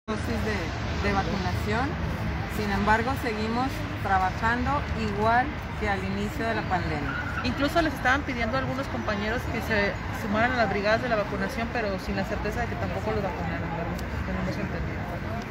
dosis de vacunación. Sin embargo, seguimos trabajando igual que al inicio de la pandemia. Incluso les estaban pidiendo a algunos compañeros que se sumaran a las brigadas de la vacunación, pero sin la certeza de que tampoco los vacunaran, ¿verdad? Tenemos entendido.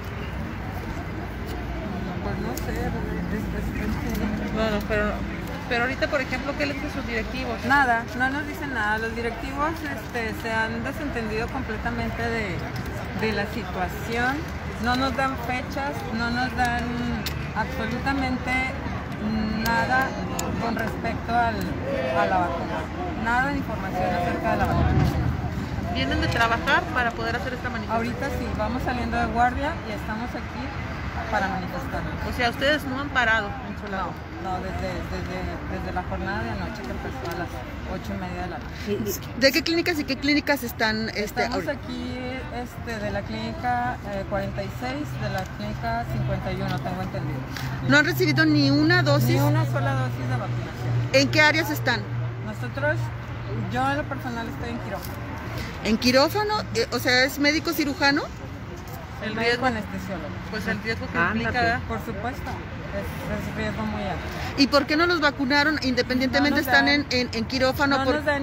Pues no sé, Bueno, pero ahorita, por ejemplo, ¿qué les dicen sus directivos? nada, no nos dicen nada. Los directivos se han desentendido completamente de la situación. No nos dan fechas, no nos dan absolutamente nada con respecto a la vacuna. Nada de información acerca de la vacuna. ¿Vienen de trabajar para poder hacer esta manifestación? Ahorita sí, vamos saliendo de guardia y estamos aquí para manifestarnos. O sea, ustedes no han parado en su lado. No, desde la jornada de anoche que empezó a las 8:30 de la noche. ¿De qué clínicas y qué clínicas están? Estamos aquí de la clínica 46, de la clínica 51, tengo entendido. ¿No han recibido ni una dosis? Ni una sola dosis de vacunación. ¿En qué áreas están? Nosotros, yo en lo personal estoy en quirófano. ¿En quirófano? O sea, ¿es médico cirujano? El Médico riesgo, anestesiólogo. pues el riesgo que implica. Por supuesto, es riesgo muy alto. ¿Y por qué no los vacunaron independientemente No nos están dan- en quirófano? No nos da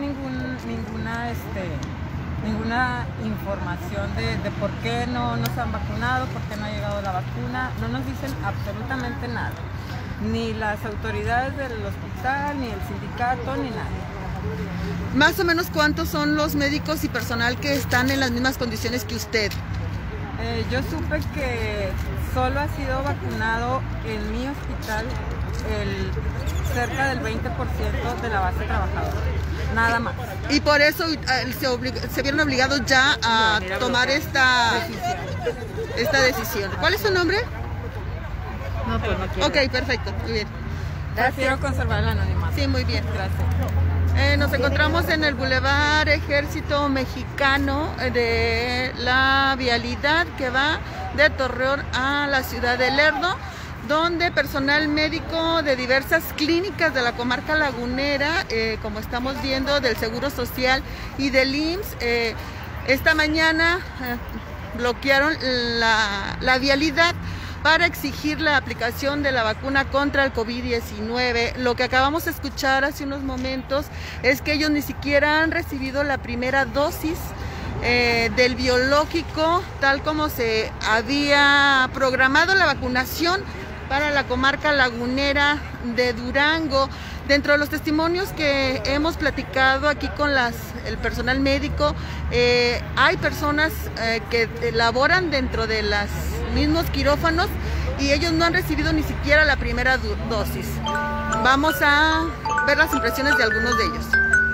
ninguna información de por qué no nos han vacunado, por qué no ha llegado la vacuna. No nos dicen absolutamente nada. Ni las autoridades del hospital, ni el sindicato, ni nada. Más o menos, ¿cuántos son los médicos y personal que están en las mismas condiciones que usted? Yo supe que solo ha sido vacunado en mi hospital cerca del 20% de la base trabajadora. Nada más. Y por eso se vieron obligados ya a tomar esta decisión. ¿Cuál es su nombre? No, pues no quiero. Ok, perfecto, muy bien. Prefiero conservar el anonimato. Sí, muy bien. Gracias. Nos encontramos en el Boulevard Ejército Mexicano de la vialidad que va de Torreón a la ciudad de Lerdo, donde personal médico de diversas clínicas de la comarca lagunera, como estamos viendo, del Seguro Social y del IMSS, esta mañana bloquearon la vialidad para exigir la aplicación de la vacuna contra el COVID-19. Lo que acabamos de escuchar hace unos momentos es que ellos ni siquiera han recibido la primera dosis del biológico, tal como se había programado la vacunación para la comarca lagunera de Durango. Dentro de los testimonios que hemos platicado aquí con el personal médico, hay personas que laboran dentro de los mismos quirófanos y ellos no han recibido ni siquiera la primera dosis. Vamos a ver las impresiones de algunos de ellos.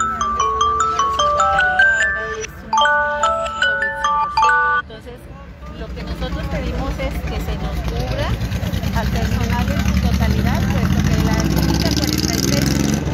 Entonces, lo que nosotros pedimos es que se nos cubra al personal en su totalidad, puesto que la clínica 46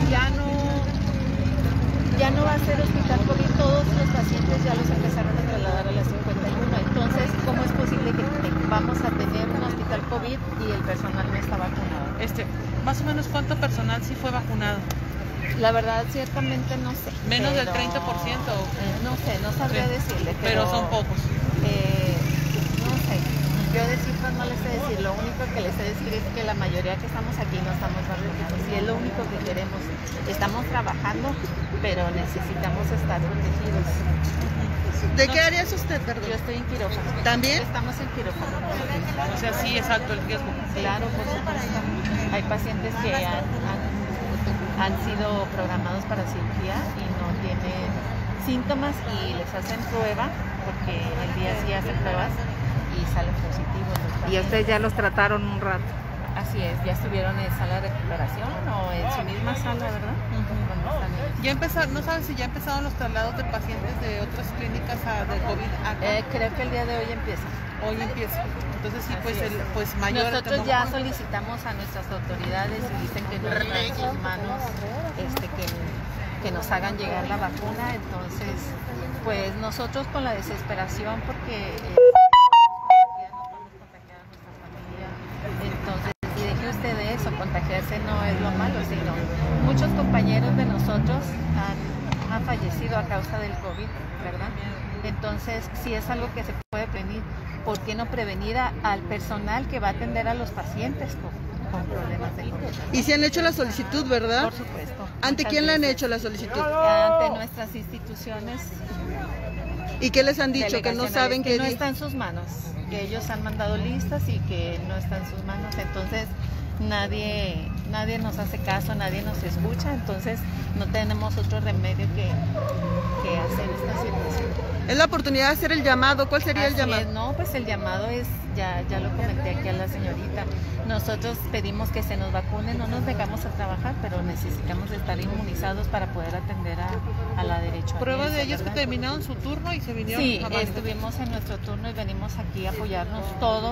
ya no va a ser hospital COVID, todos los pacientes ya los empezaron a trasladar a la 51. Entonces, ¿cómo es posible que vamos a tener un hospital COVID y el personal no está vacunado? Más o menos, ¿cuánto personal sí fue vacunado? La verdad, ciertamente no sé. ¿Menos del 30%? No sé, no sabría decirle. Pero son pocos. No sé, yo de cifras no les sé decir. Lo único que les sé decir es que la mayoría que estamos aquí no estamos vacunados y es lo único que queremos. Estamos trabajando, pero necesitamos estar protegidos. ¿De qué área es usted, perdón? Yo estoy en quirófano. ¿También? Estamos en quirófano. O sea, sí, exacto, el riesgo. Claro, por supuesto. Hay pacientes que han sido programados para cirugía y no tienen síntomas y les hacen prueba, porque en el día sí hacen pruebas y salen positivos. ¿Y ustedes ya los trataron un rato? Así es, ya estuvieron en sala de recuperación o en su misma sala, ¿verdad? Ya empezaron, ¿no sabes si ya empezaron los traslados de pacientes de otras clínicas de COVID acá? Creo que el día de hoy empieza. Hoy empieza. Entonces sí, pues Así mayor. Nosotros ya solicitamos a nuestras autoridades y dicen que no está en sus manos que nos hagan llegar la vacuna. Entonces, pues nosotros con la desesperación porque ya nos vamos a contagiar a nuestra familia. Entonces, y deje usted de eso, contagiarse no es lo malo, sino muchos compañeros de nosotros han fallecido a causa del COVID, ¿verdad? Entonces, sí es algo que se puede prevenir, ¿por qué no prevenir al personal que va a atender a los pacientes con problemas de COVID? Y se han hecho la solicitud, ¿verdad? Por supuesto. ¿Ante quién le han hecho la solicitud? Ante nuestras instituciones. ¿Y qué les han dicho? Que no saben que no está en sus manos, que ellos han mandado listas y que no está en sus manos. Entonces nadie nos hace caso, nadie nos escucha, entonces no tenemos otro remedio que hacer esta situación. Es la oportunidad de hacer el llamado. ¿Cuál sería el llamado? No, pues el llamado es, ya lo comenté aquí a la señorita, nosotros pedimos que se nos vacunen, no nos negamos a trabajar, pero necesitamos estar inmunizados para poder atender a la derechohabiente. Prueba de ello es que terminaron su turno y se vinieron Sí, a estuvimos en nuestro turno y venimos aquí a apoyarnos todos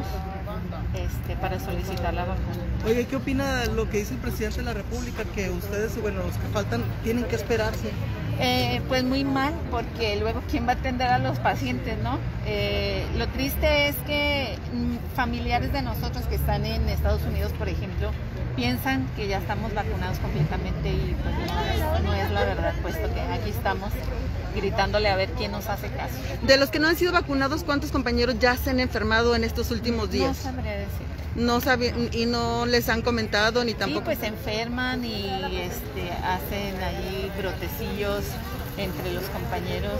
para solicitar la vacuna. Oye, ¿qué opina de lo que dice el presidente de la República? Que ustedes, bueno, los que faltan, tienen que esperarse. Pues muy mal, porque luego ¿quién va a atender a los pacientes, no? Lo triste es que familiares de nosotros que están en Estados Unidos, por ejemplo, piensan que ya estamos vacunados completamente y pues no es la verdad, puesto que aquí estamos gritándole a ver quién nos hace caso. De los que no han sido vacunados, ¿cuántos compañeros ya se han enfermado en estos últimos días? No sabría decir. No saben y no les han comentado ni tampoco. Sí, pues se enferman y hacen ahí brotecillos entre los compañeros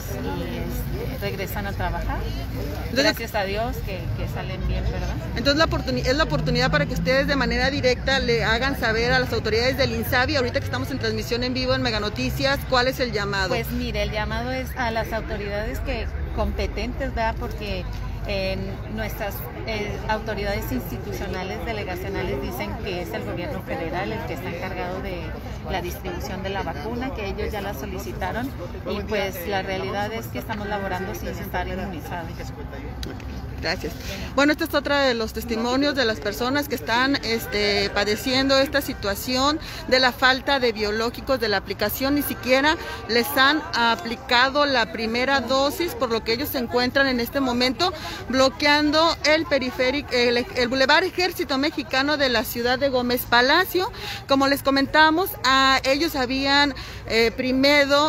y regresan a trabajar. Gracias a Dios que salen bien, ¿verdad? Entonces es la oportunidad para que ustedes de manera directa le hagan saber a las autoridades del INSABI, ahorita que estamos en transmisión en vivo en Mega Noticias, ¿cuál es el llamado? Pues mire, el llamado es a las autoridades competentes, ¿verdad? Porque nuestras autoridades institucionales, delegacionales dicen que es el gobierno federal el que está encargado de la distribución de la vacuna, que ellos ya la solicitaron y pues la realidad es que estamos laborando sin estar inmunizados. Gracias. Bueno, este es otro de los testimonios de las personas que están padeciendo esta situación de la falta de biológicos de la aplicación. Ni siquiera les han aplicado la primera dosis, por lo que ellos se encuentran en este momento bloqueando el periférico, el Boulevard Ejército Mexicano de la ciudad de Gómez Palacio. Como les comentamos, ellos habían primero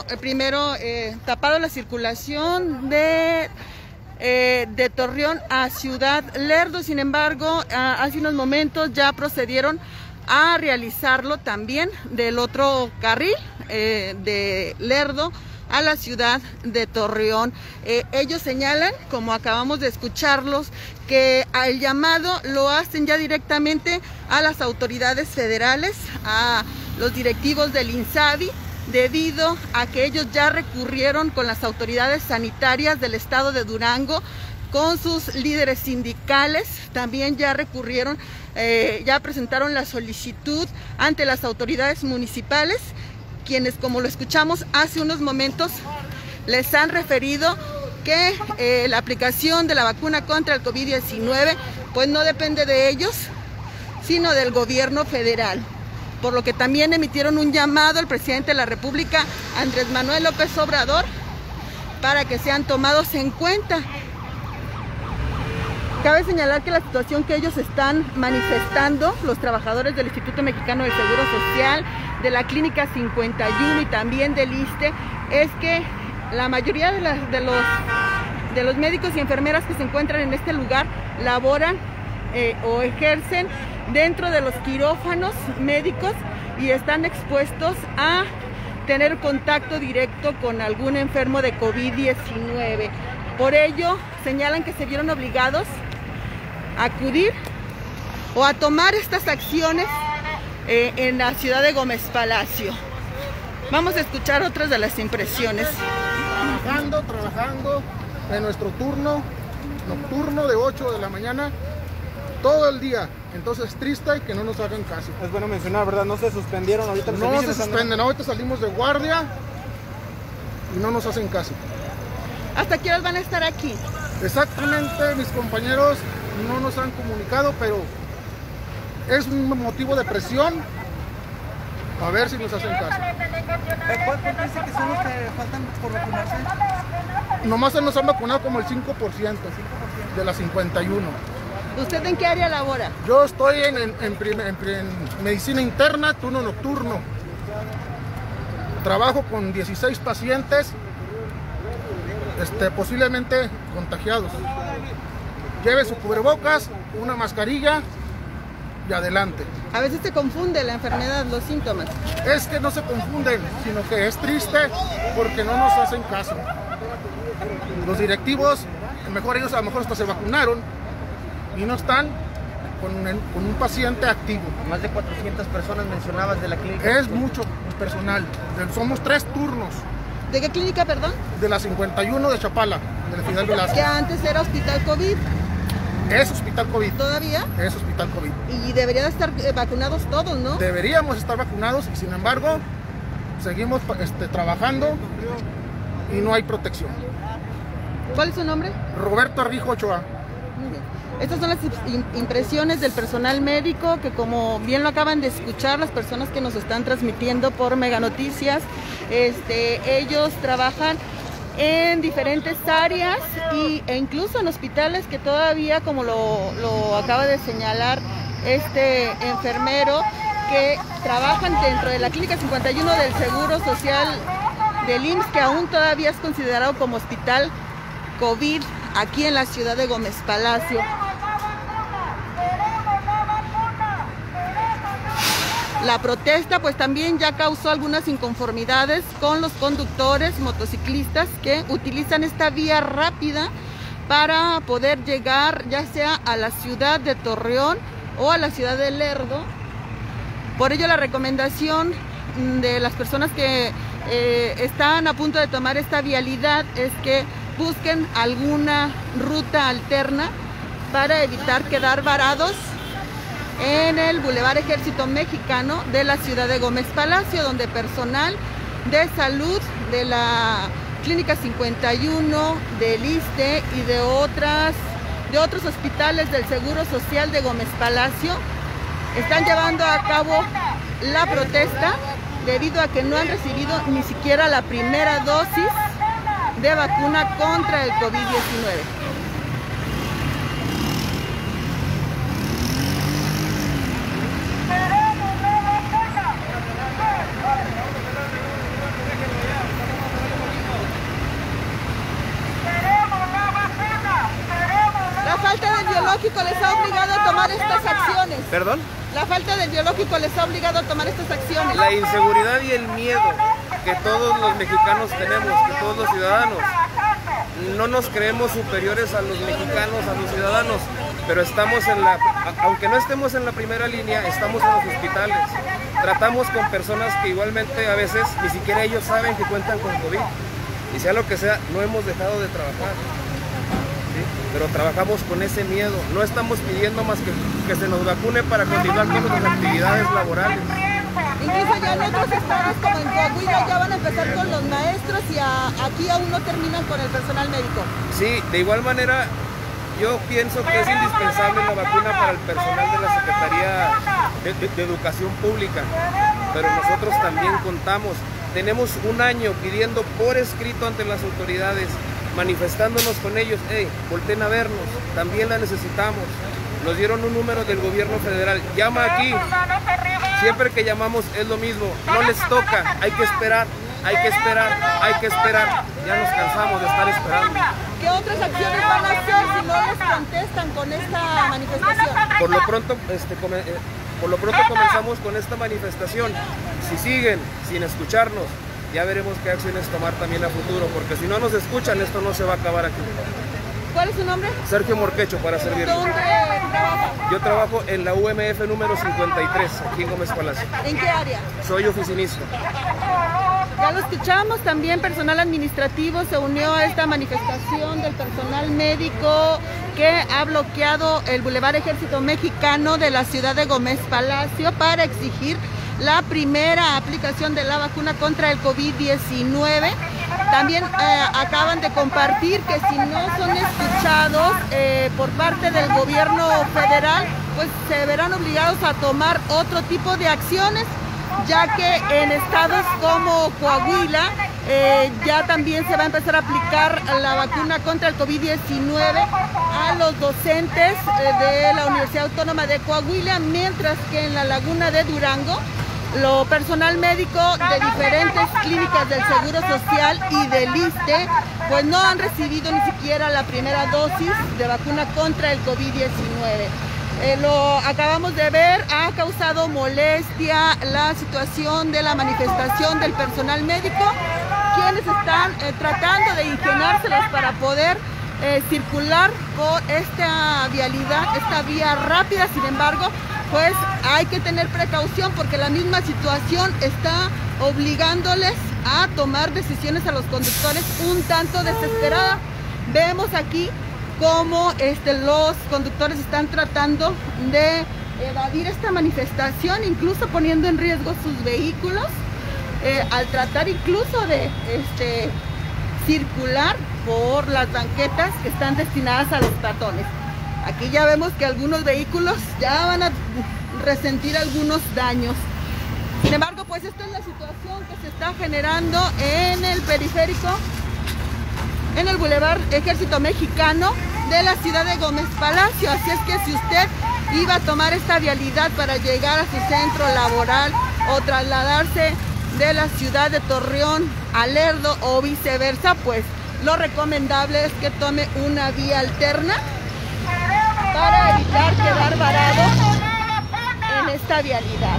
tapado la circulación de Torreón a Ciudad Lerdo. Sin embargo, hace unos momentos ya procedieron a realizarlo también del otro carril de Lerdo a la ciudad de Torreón. Ellos señalan, como acabamos de escucharlos, que el llamado lo hacen ya directamente a las autoridades federales, a los directivos del INSABI, debido a que ellos ya recurrieron con las autoridades sanitarias del estado de Durango, con sus líderes sindicales, también ya recurrieron, ya presentaron la solicitud ante las autoridades municipales, quienes, como lo escuchamos hace unos momentos, les han referido que la aplicación de la vacuna contra el COVID-19 pues no depende de ellos, sino del gobierno federal. Por lo que también emitieron un llamado al presidente de la República, Andrés Manuel López Obrador, para que sean tomados en cuenta. Cabe señalar que la situación que ellos están manifestando, los trabajadores del Instituto Mexicano del Seguro Social, de la Clínica 51 y también del ISSSTE, es que la mayoría de los médicos y enfermeras que se encuentran en este lugar laboran o ejercen dentro de los quirófanos médicos y están expuestos a tener contacto directo con algún enfermo de COVID-19. Por ello, señalan que se vieron obligados a acudir o a tomar estas acciones en la ciudad de Gómez Palacio. Vamos a escuchar otras de las impresiones. Trabajando en nuestro turno nocturno de 8 de la mañana todo el día. Entonces es triste que no nos hagan caso. Es bueno mencionar, ¿verdad? No se suspendieron ahorita los servicios. No se suspenden, ahorita salimos de guardia y no nos hacen caso. ¿Hasta qué horas van a estar aquí? Exactamente, mis compañeros no nos han comunicado, pero es un motivo de presión a ver si nos hacen caso. ¿Cuál dice que son los que faltan por vacunarse? Nomás se nos han vacunado como el 5% de las 51. ¿Usted en qué área labora? Yo estoy en medicina interna, turno nocturno. Trabajo con 16 pacientes posiblemente contagiados. lleve su cubrebocas, una mascarilla y adelante. A veces se confunde la enfermedad, los síntomas. Es que no se confunden, sino que es triste porque no nos hacen caso. Los directivos, ellos a lo mejor hasta se vacunaron y no están con un paciente activo. Más de 400 personas mencionabas de la clínica. Es mucho personal. Somos 3 turnos. ¿De qué clínica, perdón? De la 51 de Chapala, de la Fidel Que Velázquez. antes era hospital COVID. Es hospital COVID. ¿Todavía? Es hospital COVID. Y deberían estar vacunados todos, ¿no? Deberíamos estar vacunados y sin embargo seguimos trabajando y no hay protección. ¿Cuál es su nombre? Roberto Arbijo Ochoa. Muy bien. Estas son las impresiones del personal médico que, como bien lo acaban de escuchar las personas que nos están transmitiendo por Mega Noticias, ellos trabajan en diferentes áreas e incluso en hospitales que todavía, como lo acaba de señalar este enfermero, que trabajan dentro de la Clínica 51 del Seguro Social del IMSS, que aún todavía es considerado como hospital COVID aquí en la ciudad de Gómez Palacio. La protesta pues también ya causó algunas inconformidades con los conductores motociclistas que utilizan esta vía rápida para poder llegar ya sea a la ciudad de Torreón o a la ciudad de Lerdo. Por ello la recomendación de las personas que están a punto de tomar esta vialidad es que busquen alguna ruta alterna para evitar quedar varados en el Boulevard Ejército Mexicano de la ciudad de Gómez Palacio, donde personal de salud de la Clínica 51, del ISSSTE y de otros hospitales del Seguro Social de Gómez Palacio están llevando a cabo la protesta debido a que no han recibido ni siquiera la primera dosis de vacuna contra el COVID-19. La falta del biológico les ha obligado a tomar estas acciones. ¿Perdón? La falta del biológico les ha obligado a tomar estas acciones. La inseguridad y el miedo que todos los mexicanos tenemos, que todos los ciudadanos. No nos creemos superiores a los mexicanos, a los ciudadanos, pero estamos aunque no estemos en la primera línea, estamos en los hospitales. Tratamos con personas que igualmente a veces ni siquiera ellos saben que cuentan con COVID. Y sea lo que sea, no hemos dejado de trabajar. ¿Sí? Pero trabajamos con ese miedo. No estamos pidiendo más que se nos vacune para continuar con nuestras actividades laborales. Incluso ya en otros estados como en Coahuila ya van a empezar con los maestros y aquí aún no terminan con el personal médico. Sí, de igual manera yo pienso que es indispensable la vacuna para el personal de la Secretaría de Educación Pública, pero nosotros también contamos. Tenemos un año pidiendo por escrito ante las autoridades, manifestándonos con ellos, hey, volteen a vernos, también la necesitamos. Nos dieron un número del gobierno federal, llama aquí. Siempre que llamamos es lo mismo, no les toca, hay que esperar, hay que esperar, hay que esperar. Ya nos cansamos de estar esperando. ¿Qué otras acciones van a hacer si no les contestan con esta manifestación? Por lo pronto comenzamos con esta manifestación. Si siguen sin escucharnos, ya veremos qué acciones tomar también a futuro, porque si no nos escuchan, esto no se va a acabar aquí. ¿Cuál es su nombre? Sergio Morquecho, para servirle. ¿Dónde trabaja? Yo trabajo en la UMF número 53, aquí en Gómez Palacio. ¿En qué área? Soy oficinista. Ya lo escuchamos, también personal administrativo se unió a esta manifestación del personal médico que ha bloqueado el Boulevard Ejército Mexicano de la ciudad de Gómez Palacio para exigir la primera aplicación de la vacuna contra el COVID-19. También acaban de compartir que si no son escuchados por parte del gobierno federal, pues se verán obligados a tomar otro tipo de acciones, ya que en estados como Coahuila ya también se va a empezar a aplicar la vacuna contra el COVID-19 a los docentes de la Universidad Autónoma de Coahuila, mientras que en la Laguna de Durango lo personal médico de diferentes clínicas del Seguro Social y del ISSSTE, pues no han recibido ni siquiera la primera dosis de vacuna contra el COVID-19. Lo acabamos de ver, ha causado molestia la situación de la manifestación del personal médico, quienes están tratando de ingeniárselas para poder circular por esta vialidad, esta vía rápida. Sin embargo, pues hay que tener precaución porque la misma situación está obligándoles a tomar decisiones a los conductores un tanto desesperada. Vemos aquí cómo los conductores están tratando de evadir esta manifestación, incluso poniendo en riesgo sus vehículos, al tratar incluso de circular por las banquetas que están destinadas a los peatones. Aquí ya vemos que algunos vehículos ya van a resentir algunos daños. Sin embargo, pues esta es la situación que se está generando en el periférico, en el Boulevard Ejército Mexicano de la ciudad de Gómez Palacio. Así es que si usted iba a tomar esta vialidad para llegar a su centro laboral o trasladarse de la ciudad de Torreón a Lerdo o viceversa, pues lo recomendable es que tome una vía alterna para evitar quedar varado en esta vialidad.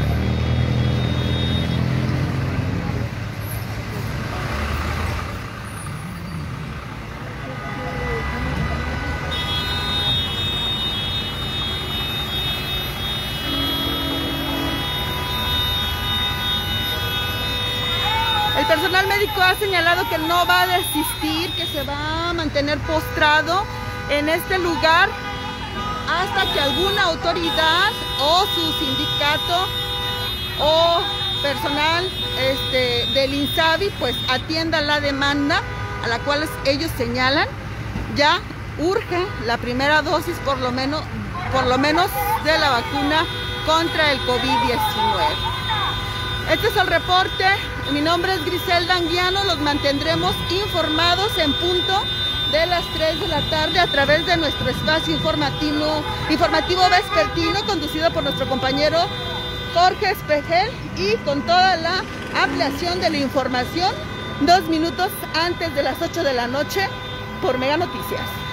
El personal médico ha señalado que no va a desistir, que se va a mantener postrado en este lugar hasta que alguna autoridad o su sindicato o personal del INSABI pues atienda la demanda a la cual ellos señalan. Ya urge la primera dosis por lo menos de la vacuna contra el COVID-19. Este es el reporte. Mi nombre es Griselda Anguiano. Los mantendremos informados en punto de las 3 de la tarde a través de nuestro espacio informativo vespertino, conducido por nuestro compañero Jorge Espejel, y con toda la ampliación de la información 2 minutos antes de las 8 de la noche por Mega Noticias.